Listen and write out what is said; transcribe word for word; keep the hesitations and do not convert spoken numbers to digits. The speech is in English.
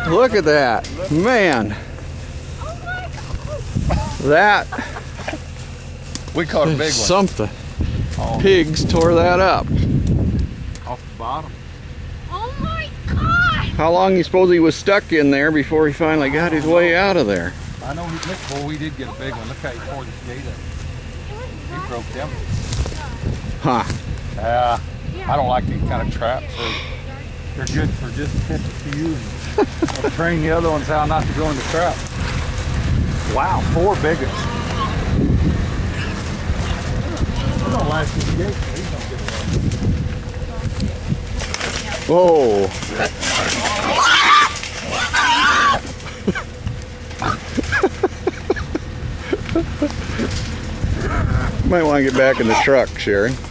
Look at that, man. That we caught a big one. Something. Oh. Pigs tore that up. Off the bottom. Oh my God! How long do you suppose he was stuck in there before he finally got his way out of there? I know he look, boy, we did get a big one. Look how he tore this gate up. He broke them. Huh. Yeah. I don't like these kind of traps. They're, they're good for just to you and I'll train the other ones how not to go in the trap. Wow, four big ones. They're gonna last in the gate. He's gonna get away. Whoa. Might want to get back in the truck, Sherry.